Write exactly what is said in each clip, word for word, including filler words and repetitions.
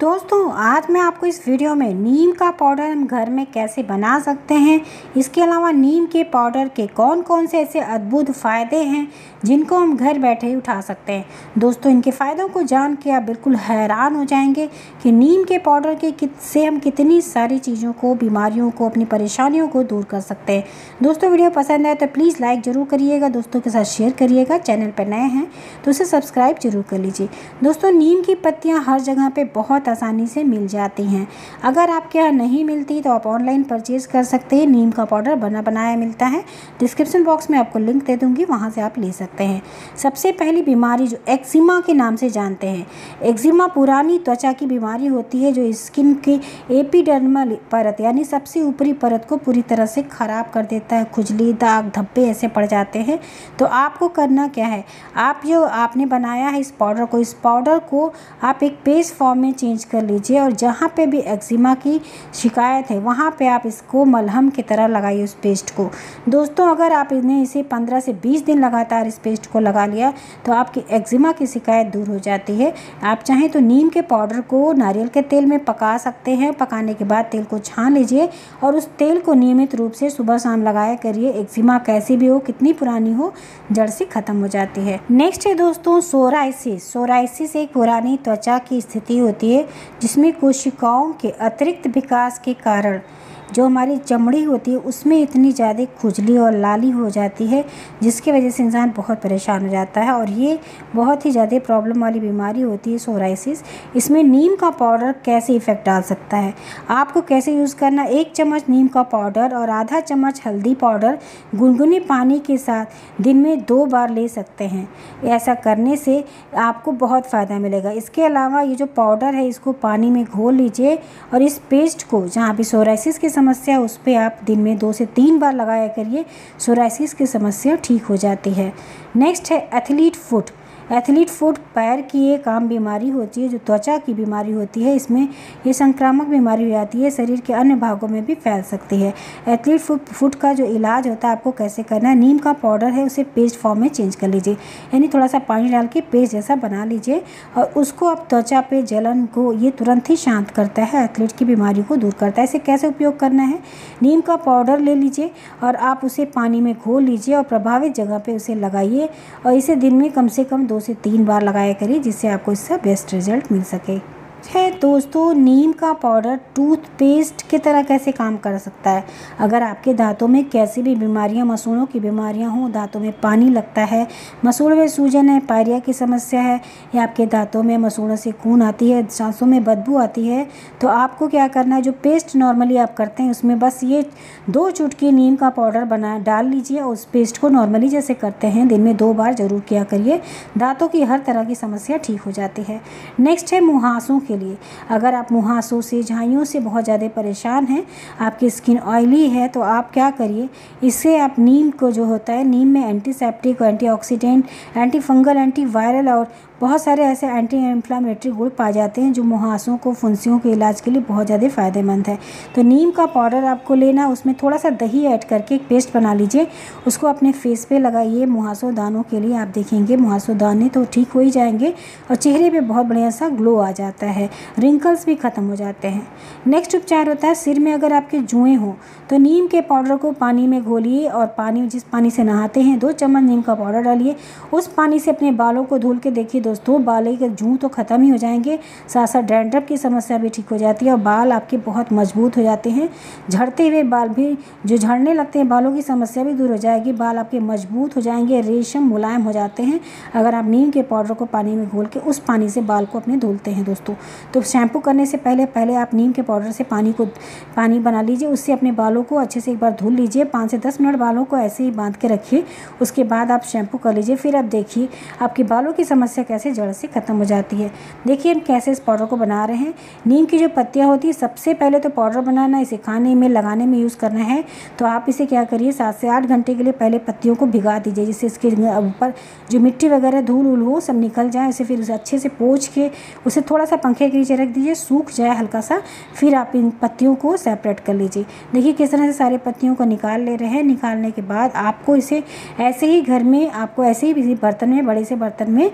दोस्तों आज मैं आपको इस वीडियो में नीम का पाउडर हम घर में कैसे बना सकते हैं, इसके अलावा नीम के पाउडर के कौन कौन से ऐसे अद्भुत फ़ायदे हैं जिनको हम घर बैठे ही उठा सकते हैं। दोस्तों इनके फ़ायदों को जान के आप बिल्कुल हैरान हो जाएंगे कि नीम के पाउडर के कित से हम कितनी सारी चीज़ों को, बीमारियों को, अपनी परेशानियों को दूर कर सकते हैं। दोस्तों वीडियो पसंद आए तो प्लीज़ लाइक ज़रूर करिएगा, दोस्तों के साथ शेयर करिएगा। चैनल पर नए हैं तो उसे सब्सक्राइब जरूर कर लीजिए। दोस्तों नीम की पत्तियाँ हर जगह पर बहुत आसानी से मिल जाती हैं। अगर आपके यहाँ नहीं मिलती तो आप ऑनलाइन परचेज़ कर सकते हैं। नीम का पाउडर बना बनाया मिलता है, डिस्क्रिप्शन बॉक्स में आपको लिंक दे दूँगी, वहाँ से आप ले सकते हैं। सबसे पहली बीमारी जो एक्जिमा के नाम से जानते हैं, एक्जिमा पुरानी त्वचा की बीमारी होती है जो स्किन की एपिडर्मल परत यानी सबसे ऊपरी परत को पूरी तरह से ख़राब कर देता है। खुजली, दाग, धब्बे ऐसे पड़ जाते हैं। तो आपको करना क्या है, आप जो आपने बनाया है इस पाउडर को इस पाउडर को आप एक पेस्ट फॉर्म में चेंज कर लीजिए और जहाँ पे भी एक्जिमा की शिकायत है वहाँ पे आप इसको मलहम की तरह लगाइए उस पेस्ट को। दोस्तों अगर आप इन्हें इसे पंद्रह से बीस दिन लगातार इस पेस्ट को लगा लिया तो आपकी एक्जिमा की शिकायत दूर हो जाती है। आप चाहें तो नीम के पाउडर को नारियल के तेल में पका सकते हैं। पकाने के बाद तेल को छान लीजिए और उस तेल को नियमित रूप से सुबह शाम लगाया करिए। एक्जिमा कैसी भी हो, कितनी पुरानी हो, जड़ से ख़त्म हो जाती है। नेक्स्ट है दोस्तों सोराइसिस। सोराइसिस एक पुरानी त्वचा की स्थिति होती है जिसमें कोशिकाओं के अतिरिक्त विकास के कारण जो हमारी चमड़ी होती है उसमें इतनी ज़्यादा खुजली और लाली हो जाती है जिसकी वजह से इंसान बहुत परेशान हो जाता है और ये बहुत ही ज़्यादा प्रॉब्लम वाली बीमारी होती है सोराइसिस। इसमें नीम का पाउडर कैसे इफ़ेक्ट डाल सकता है, आपको कैसे यूज़ करना, एक चम्मच नीम का पाउडर और आधा चम्मच हल्दी पाउडर गुनगुने पानी के साथ दिन में दो बार ले सकते हैं। ऐसा करने से आपको बहुत फ़ायदा मिलेगा। इसके अलावा ये जो पाउडर है इसको पानी में घोल लीजिए और इस पेस्ट को जहाँ भी सोराइसिस की समस्या उस पर आप दिन में दो से तीन बार लगाया करिए, सोराइसिस की समस्या ठीक हो जाती है। नेक्स्ट है एथलीट फुट। एथलीट फुट पैर की एक आम बीमारी होती है जो त्वचा की बीमारी होती है। इसमें ये संक्रामक बीमारी हो जाती है, शरीर के अन्य भागों में भी फैल सकती है। एथलीट फुट फुट का जो इलाज होता है आपको कैसे करना है, नीम का पाउडर है उसे पेस्ट फॉर्म में चेंज कर लीजिए, यानी थोड़ा सा पानी डाल के पेस्ट जैसा बना लीजिए और उसको आप त्वचा पे जलन को ये तुरंत ही शांत करता है, एथलीट की बीमारी को दूर करता है। इसे कैसे उपयोग करना है, नीम का पाउडर ले लीजिए और आप उसे पानी में घोल लीजिए और प्रभावित जगह पे उसे लगाइए और इसे दिन में कम से कम दो से तीन बार लगाया करिए जिससे आपको इससे बेस्ट रिजल्ट मिल सके। है दोस्तों नीम का पाउडर टूथपेस्ट की तरह कैसे काम कर सकता है। अगर आपके दांतों में कैसी भी बीमारियां, मसूड़ों की बीमारियां हों, दांतों में पानी लगता है, मसूड़ में सूजन है, पायरिया की समस्या है या आपके दांतों में मसूड़ों से खून आती है, सांसों में बदबू आती है, तो आपको क्या करना है, जो पेस्ट नॉर्मली आप करते हैं उसमें बस ये दो चुटकी नीम का पाउडर बना डाल लीजिए और उस पेस्ट को नॉर्मली जैसे करते हैं दिन में दो बार ज़रूर किया करिए। दांतों की हर तरह की समस्या ठीक हो जाती है। नेक्स्ट है मुहासों के लिए। अगर आप मुहासों से, झाइयों से बहुत ज़्यादा परेशान हैं, आपकी स्किन ऑयली है, तो आप क्या करिए, इससे आप नीम को जो होता है, नीम में antiseptic, antioxidant, anti fungal, anti viral और बहुत सारे ऐसे एंटी इन्फ्लामेटरी गुण पाए जाते हैं जो मुहासों को, फुंसियों के इलाज के लिए बहुत ज़्यादा फ़ायदेमंद है। तो नीम का पाउडर आपको लेना, उसमें थोड़ा सा दही ऐड करके एक पेस्ट बना लीजिए, उसको अपने फेस पे लगाइए मुहासों दानों के लिए। आप देखेंगे मुहासों दाने तो ठीक हो ही जाएंगे और चेहरे पे बहुत बढ़िया सा ग्लो आ जाता है, रिंकल्स भी ख़त्म हो जाते हैं। नेक्स्ट उपचार होता है सिर में अगर आपके जुएँ हों तो नीम के पाउडर को पानी में घोलिए और पानी जिस पानी से नहाते हैं दो चम्मच नीम का पाउडर डालिए, उस पानी से अपने बालों को धुल के देखिए दोस्तों, बालों के जूं तो ख़त्म ही हो जाएंगे, साथ साथ डैंड्रफ की समस्या भी ठीक हो जाती है और बाल आपके बहुत मजबूत हो जाते हैं। झड़ते हुए बाल भी जो झड़ने लगते हैं, बालों की समस्या भी दूर हो जाएगी, बाल आपके मजबूत हो जाएंगे, रेशम मुलायम हो जाते हैं अगर आप नीम के पाउडर को पानी में घोल के उस पानी से बाल को अपने धुलते हैं दोस्तों। तो शैम्पू करने से पहले पहले आप नीम के पाउडर से पानी को पानी बना लीजिए, उससे अपने बालों को अच्छे से एक बार धुल लीजिए, पाँच से दस मिनट बालों को ऐसे ही बांध के रखिए, उसके बाद आप शैम्पू कर लीजिए। फिर आप देखिए आपके बालों की समस्या कैसे जड़ से ख़त्म हो जाती है। देखिए हम कैसे इस पाउडर को बना रहे हैं। नीम की जो पत्तियां होती है, सबसे पहले तो पाउडर बनाना, इसे खाने में, लगाने में यूज़ करना है। तो आप इसे क्या करिए, सात से आठ घंटे के लिए पहले पत्तियों को भिगा दीजिए जिससे इसके ऊपर जो मिट्टी वगैरह, धूल उल हो सब निकल जाए। उसे फिर उसे अच्छे से पोंछ के उसे थोड़ा सा पंखे के नीचे रख दीजिए, सूख जाए हल्का सा, फिर आप इन पत्तियों को सेपरेट कर लीजिए। देखिए किस तरह से सारे पत्तियों को निकाल ले रहे हैं। निकालने के बाद आपको इसे ऐसे ही घर में, आपको ऐसे ही किसी बर्तन में, बड़े से बर्तन में उसे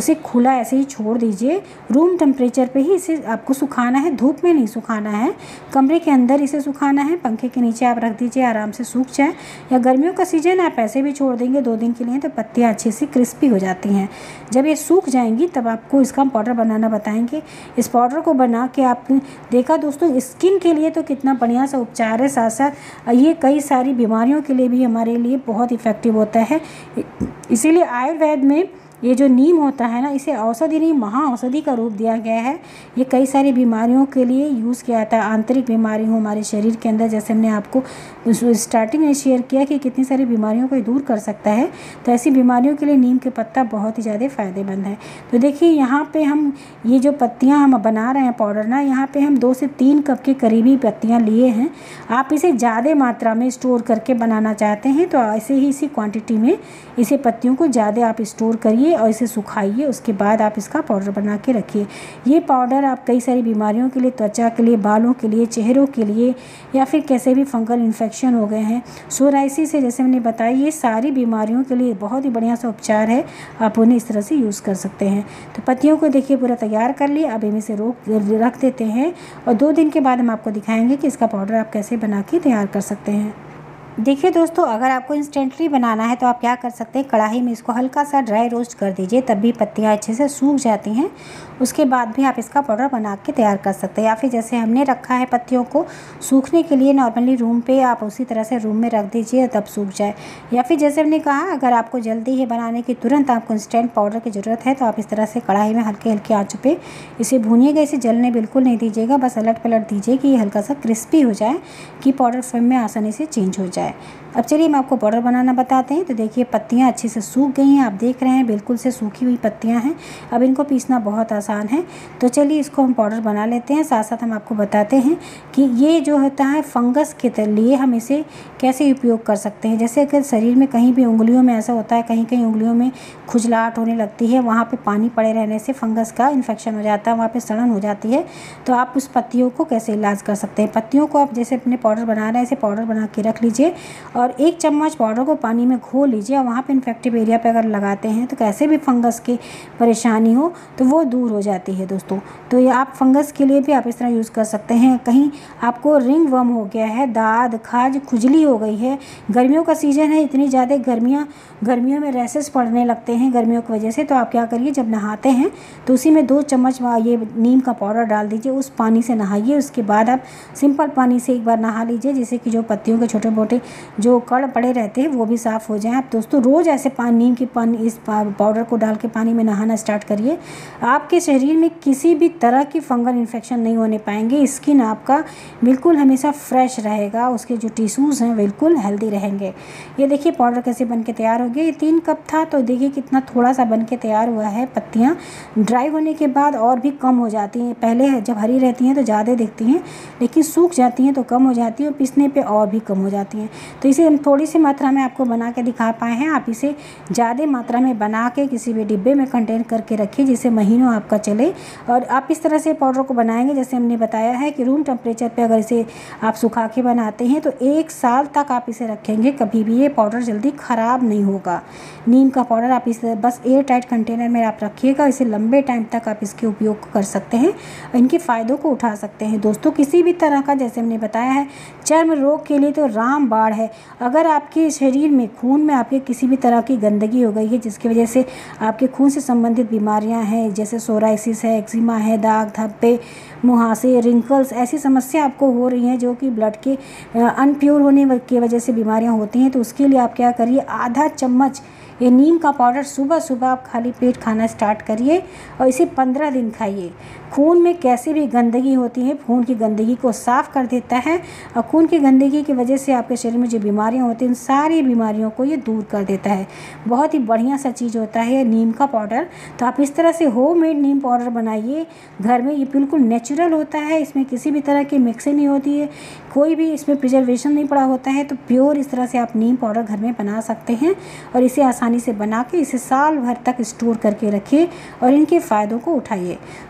इसे खुला ऐसे ही छोड़ दीजिए। रूम टेम्परेचर पे ही इसे आपको सुखाना है, धूप में नहीं सुखाना है, कमरे के अंदर इसे सुखाना है। पंखे के नीचे आप रख दीजिए, आराम से सूख जाए। या गर्मियों का सीजन आप ऐसे भी छोड़ देंगे दो दिन के लिए तो पत्तियाँ अच्छी सी क्रिस्पी हो जाती हैं। जब ये सूख जाएंगी तब आपको इसका पाउडर बनाना बताएंगे। इस पाउडर को बना के आपने देखा दोस्तों, स्किन के लिए तो कितना बढ़िया सा उपचार है, साथ साथ ये कई सारी बीमारियों के लिए भी हमारे लिए बहुत इफ़ेक्टिव होता है। इसीलिए आयुर्वेद में ये जो नीम होता है ना, इसे औषधि नहीं महा औषधि का रूप दिया गया है। ये कई सारी बीमारियों के लिए यूज़ किया जाता है। आंतरिक बीमारी हो हमारे शरीर के अंदर, जैसे हमने आपको स्टार्टिंग में शेयर किया कि कितनी सारी बीमारियों को दूर कर सकता है, तो ऐसी बीमारियों के लिए नीम के पत्ता बहुत ही ज़्यादा फ़ायदेमंद है। तो देखिए यहाँ पे हम ये जो पत्तियाँ हम बना रहे हैं पाउडर ना, यहाँ पे हम दो से तीन कप के करीबी पत्तियाँ लिए हैं। आप इसे ज़्यादा मात्रा में स्टोर करके बनाना चाहते हैं तो ऐसे ही इसी क्वान्टिटी में इसे पत्तियों को ज़्यादा आप स्टोर करिए और इसे सुखाइए। उसके बाद आप इसका पाउडर बना के रखिए। ये पाउडर आप कई सारी बीमारियों के लिए, त्वचा के लिए, बालों के लिए, चेहरों के लिए, या फिर कैसे भी फंगल इन्फेक्शन हो गए हैं, सोराइसिस है जैसे मैंने बताया, ये सारी बीमारियों के लिए बहुत ही बढ़िया सा उपचार है। आप उन्हें इस तरह से यूज़ कर सकते हैं। तो पत्तियों को देखिए पूरा तैयार कर लिए। अब इन्हें से रोक रख देते हैं और दो दिन के बाद हम आपको दिखाएंगे कि इसका पाउडर आप कैसे बना के तैयार कर सकते हैं। देखिए दोस्तों, अगर आपको इंस्टेंटली बनाना है तो आप क्या कर सकते हैं, कढ़ाई में इसको हल्का सा ड्राई रोस्ट कर दीजिए, तब भी पत्तियाँ अच्छे से सूख जाती हैं। उसके बाद भी आप इसका पाउडर बना के तैयार कर सकते हैं। या फिर जैसे हमने रखा है पत्तियों को सूखने के लिए नॉर्मली रूम पे, आप उसी तरह से रूम में रख दीजिए तब सूख जाए। या फिर जैसे हमने कहा, अगर आपको जल्दी है बनाने की, तुरंत आपको इंस्टेंट पाउडर की ज़रूरत है, तो आप इस तरह से कढ़ाई में हल्के हल्के आँच पे इसे भूनिएगा। इसे जलने बिल्कुल नहीं दीजिएगा, बस अलट पलट दीजिए कि ये हल्का सा क्रिस्पी हो जाए, कि पाउडर फ्लेम में आसानी से चेंज हो जाए। अब चलिए हम आपको पाउडर बनाना बताते हैं। तो देखिए पत्तियाँ अच्छे से सूख गई हैं, आप देख रहे हैं बिल्कुल से सूखी हुई पत्तियाँ हैं। अब इनको पीसना बहुत आसान है। तो चलिए इसको हम पाउडर बना लेते हैं। साथ साथ हम आपको बताते हैं कि ये जो होता है फंगस के लिए हम इसे कैसे उपयोग कर सकते हैं। जैसे अगर शरीर में कहीं भी उंगलियों में ऐसा होता है, कहीं कहीं उंगलियों में खुजलाहट होने लगती है, वहाँ पर पानी पड़े रहने से फंगस का इन्फेक्शन हो जाता है, वहाँ पर सड़न हो जाती है, तो आप उस पत्तियों को कैसे इलाज कर सकते हैं। पत्तियों को आप जैसे अपने पाउडर बना रहे हैं, ऐसे पाउडर बना के रख लीजिए और एक चम्मच पाउडर को पानी में घोल लीजिए। और वहाँ पे इन्फेक्टिव एरिया पे अगर लगाते हैं तो कैसे भी फंगस की परेशानी हो तो वो दूर हो जाती है दोस्तों। तो ये आप फंगस के लिए भी आप इस तरह यूज़ कर सकते हैं। कहीं आपको रिंग वर्म हो गया है, दाद खाज खुजली हो गई है, गर्मियों का सीज़न है, इतनी ज़्यादा गर्मियाँ गर्मियों में रैसेस पड़ने लगते हैं गर्मियों की वजह से, तो आप क्या करिए, जब नहाते हैं तो उसी में दो चम्मच ये नीम का पाउडर डाल दीजिए, उस पानी से नहाइए। उसके बाद आप सिंपल पानी से एक बार नहा लीजिए, जिससे कि जो पत्तियों के छोटे मोटे जो कण पड़े रहते हैं वो भी साफ़ हो जाएं। आप दोस्तों रोज़ ऐसे पानी नीम के पानी इस पाउडर को डाल के पानी में नहाना स्टार्ट करिए। आपके शरीर में किसी भी तरह की फंगल इन्फेक्शन नहीं होने पाएंगे। स्किन आपका बिल्कुल हमेशा फ्रेश रहेगा, उसके जो टिश्यूज़ हैं बिल्कुल हेल्दी रहेंगे। ये देखिए पाउडर कैसे बन के तैयार हो गया। ये तीन कप था तो देखिए कितना थोड़ा सा बन के तैयार हुआ है। पत्तियाँ ड्राई होने के बाद और भी कम हो जाती हैं। पहले जब हरी रहती हैं तो ज़्यादा दिखती हैं, लेकिन सूख जाती हैं तो कम हो जाती हैं और पिसने पे और भी कम हो जाती हैं। तो इसे हम थोड़ी सी मात्रा में आपको बना के दिखा पाए हैं। आप इसे ज़्यादा मात्रा में बना के किसी भी डिब्बे में कंटेन करके रखिए, जिससे महीनों आपका चले। और आप इस तरह से पाउडर को बनाएंगे, जैसे हमने बताया है कि रूम टेम्परेचर पे अगर इसे आप सुखा के बनाते हैं तो एक साल तक आप इसे रखेंगे, कभी भी ये पाउडर जल्दी ख़राब नहीं होगा। नीम का पाउडर आप इसे बस एयर टाइट कंटेनर में आप रखिएगा, इसे लंबे टाइम तक आप इसके उपयोग कर सकते हैं, इनके फ़ायदों को उठा सकते हैं। दोस्तों किसी भी तरह का, जैसे हमने बताया है, चर्म रोग के लिए तो रामबाण है। अगर आपके शरीर में, खून में आपके किसी भी तरह की गंदगी हो गई है, जिसकी वजह से आपके खून से संबंधित बीमारियां हैं, जैसे सोराइसिस है, एक्जिमा है, दाग धब्बे, मुहासे, रिंकल्स, ऐसी समस्या आपको हो रही हैं जो कि ब्लड के अनप्योर होने की वजह से बीमारियां होती हैं, तो उसके लिए आप क्या करिए, आधा चम्मच ये नीम का पाउडर सुबह सुबह आप खाली पेट खाना स्टार्ट करिए और इसे पंद्रह दिन खाइए। खून में कैसी भी गंदगी होती है, खून की गंदगी को साफ़ कर देता है और खून की गंदगी की वजह से आपके शरीर में जो बीमारियां होती हैं, उन सारी बीमारियों को ये दूर कर देता है। बहुत ही बढ़िया सा चीज़ होता है नीम का पाउडर। तो आप इस तरह से होममेड नीम पाउडर बनाइए घर में। ये बिल्कुल नेचुरल होता है, इसमें किसी भी तरह की मिक्सिंग नहीं होती है, कोई भी इसमें प्रिजर्वेशन नहीं पड़ा होता है। तो प्योर इस तरह से आप नीम पाउडर घर में बना सकते हैं और इसे आसानी से बना के इसे साल भर तक स्टोर करके रखिए और इनके फ़ायदों को उठाइए। दोस्तों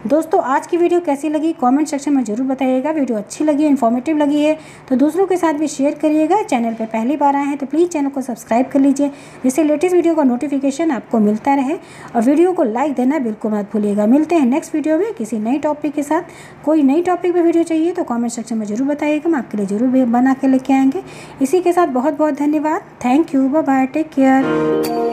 आज की वीडियो कैसी लगी कमेंट सेक्शन में ज़रूर बताइएगा। वीडियो अच्छी लगी, इन्फॉर्मेटिव लगी है तो दूसरों के साथ भी शेयर करिएगा। चैनल पर पहली बार आए हैं तो प्लीज़ चैनल को सब्सक्राइब कर लीजिए, जिससे लेटेस्ट वीडियो का नोटिफिकेशन आपको मिलता रहे। और वीडियो को लाइक देना बिल्कुल मत भूलिएगा। मिलते हैं नेक्स्ट वीडियो में किसी नई टॉपिक के साथ। कोई नई टॉपिक पे वीडियो चाहिए तो कमेंट सेक्शन में ज़रूर बताइएगा, हम आपके लिए ज़रूर बना के लेके आएंगे। इसी के साथ बहुत बहुत धन्यवाद। Thank you, bye bye, take care.